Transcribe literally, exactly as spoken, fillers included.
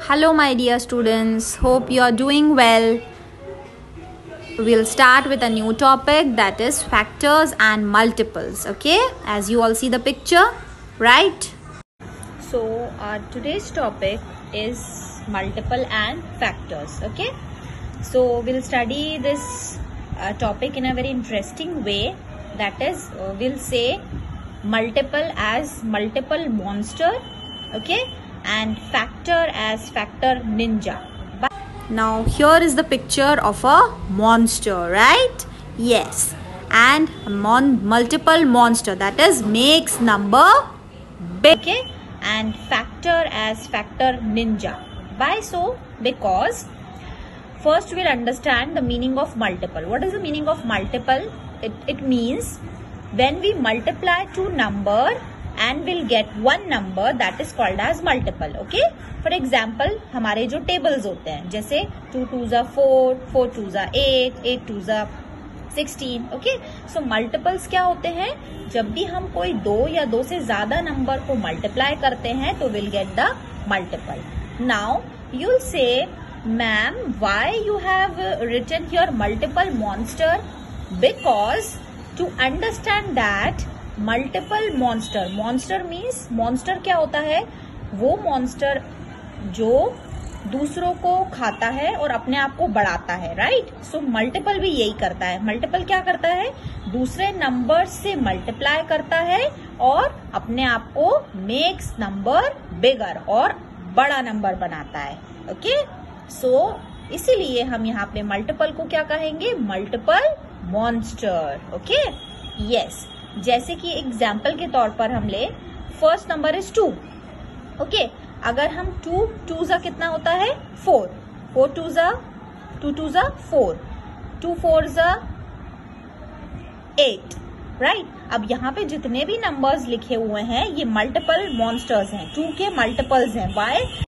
Hello my dear students, hope you are doing well. We'll start with a new topic, that is factors and multiples. Okay, as you all see the picture, right? So uh, today's topic is multiple and factors. Okay, so we'll study this uh, topic in a very interesting way, that is uh, we'll say multiple as multiple monster, okay, and factor as factor ninja. But now here is the picture of a monster, right? Yes, and mon multiple monster, that is makes number big, okay, and factor as factor ninja. Why so? Because first we'll understand the meaning of multiple. What is the meaning of multiple? It, it means when we multiply two number and we'll get one number, that is called as multiple. Okay, for example हमारे जो tables होते हैं, जैसे two twos are four, four twos are eight, eight twos are sixteen. Okay, so multiples क्या होते हैं? जब भी हम कोई दो या दो से ज्यादा नंबर को मल्टीप्लाई करते हैं तो we'll get the multiple. Now you'll say, ma'am, why you have written here multiple monster? Because to understand that multiple monster, monster means monster क्या होता है? वो monster जो दूसरों को खाता है और अपने आप को बढ़ाता है, राइट? सो मल्टीपल भी यही करता है. मल्टीपल क्या करता है? दूसरे नंबर से मल्टीप्लाई करता है और अपने आप को मेक्स नंबर बिगर और बड़ा नंबर बनाता है. ओके, सो इसीलिए हम यहाँ पे मल्टीपल को क्या कहेंगे? Multiple monster. ओके, यस, जैसे कि एग्जाम्पल के तौर पर हम ले, first number is two. Okay, अगर हम टू टू जा कितना होता है? फोर. फोर टू जा टू टू जा फोर, टू फोर जा एट, राइट? अब यहाँ पे जितने भी नंबर्स लिखे हुए हैं ये मल्टीपल मॉन्स्टर्स हैं, टू के मल्टीपल्स हैं. वाई?